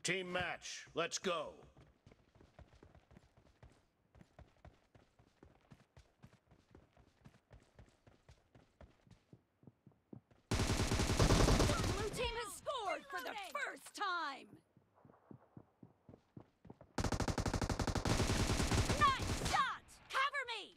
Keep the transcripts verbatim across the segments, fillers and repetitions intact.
Team match, let's go. Blue team has scored for the first time! Nice shot! Cover me!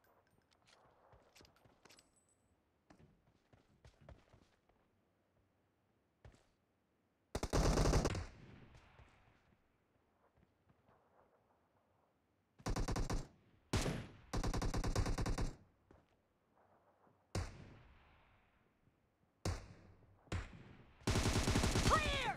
Clear!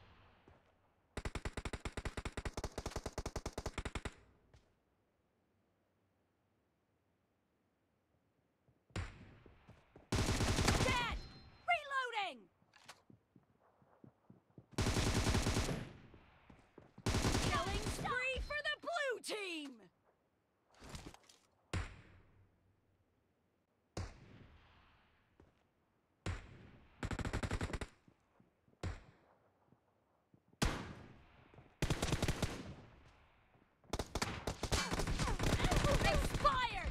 Dead! Reloading! Killing spree for the blue team! Expired!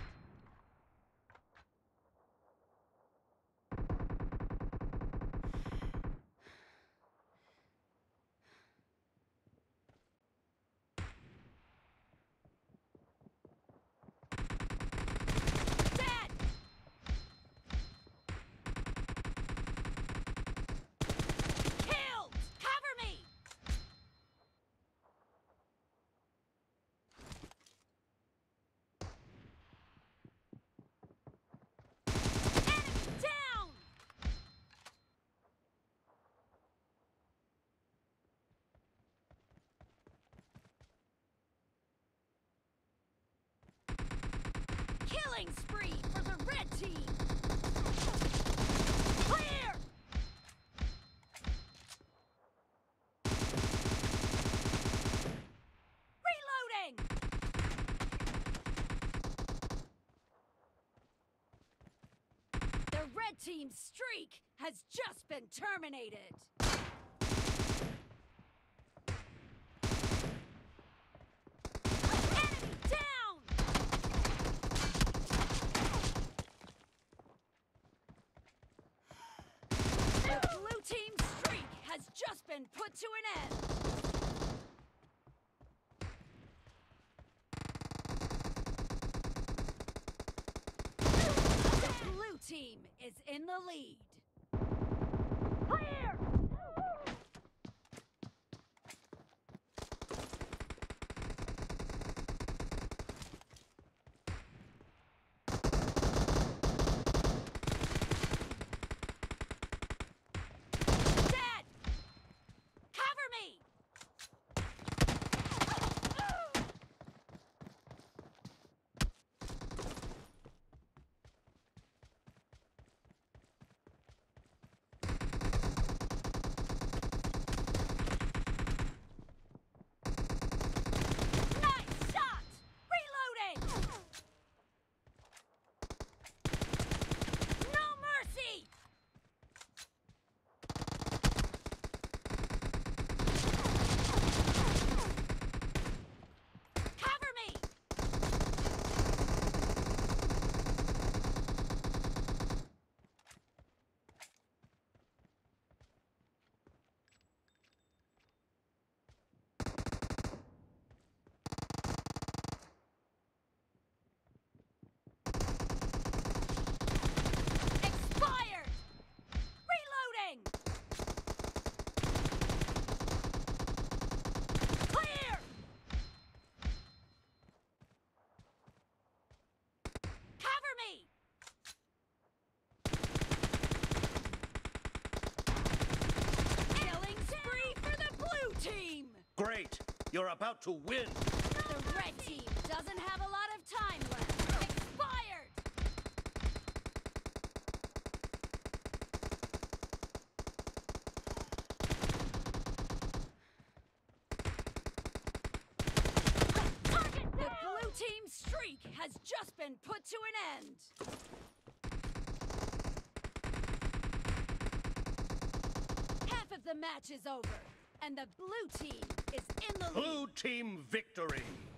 Dead! Killed! Cover me! Enemy down! Killing spree for the red team! Clear! Reloading! The red team's streak has just been terminated! Enemy down! The blue team's streak has just been put to an end! The blue team is in the lead. Clear! Dead! Cover me! Nice shot! Reloading! No mercy! Cover me! Expired! Reloading! Clear! Cover me! Killing spree for the blue team! Great, you're about to win. The red team doesn't have a lot of time left. Expired! Target! The blue team's streak has just been put to an end. Half of the match is over, And the blue team is in the lead. Blue team victory.